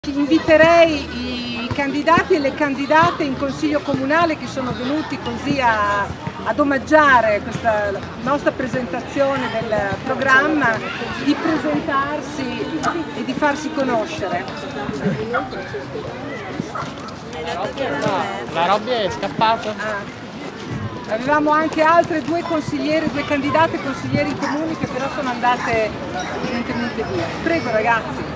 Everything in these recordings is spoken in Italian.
Inviterei i candidati e le candidate in consiglio comunale che sono venuti così ad omaggiare questa nostra presentazione del programma di presentarsi e di farsi conoscere. La Robby è scappata. Avevamo anche altre due candidate consiglieri comuni che però sono andate evidentemente via. Prego ragazzi.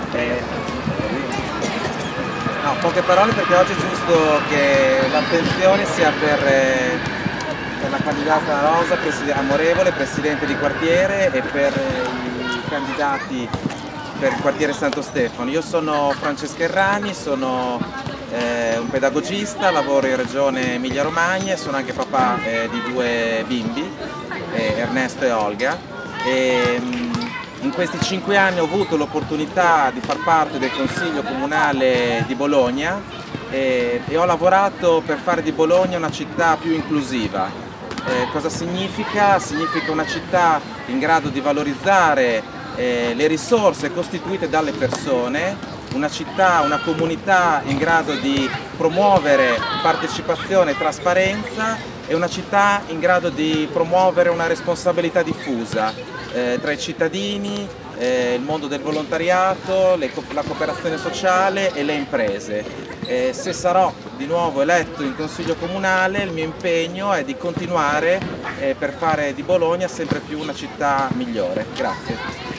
No, poche parole perché oggi è giusto che l'attenzione sia per la candidata Rosa, amorevole, presidente di quartiere, e per i candidati per il quartiere Santo Stefano. Io sono Francesco Errani, sono un pedagogista, lavoro in regione Emilia Romagna e sono anche papà di due bimbi, Ernesto e Olga. In questi 5 anni ho avuto l'opportunità di far parte del Consiglio Comunale di Bologna e ho lavorato per fare di Bologna una città più inclusiva. Cosa significa? Significa una città in grado di valorizzare le risorse costituite dalle persone, una città, una comunità in grado di promuovere partecipazione e trasparenza e una città in grado di promuovere una responsabilità diffusa tra i cittadini, il mondo del volontariato, la cooperazione sociale e le imprese. Se sarò di nuovo eletto in Consiglio Comunale, il mio impegno è di continuare per fare di Bologna sempre più una città migliore. Grazie.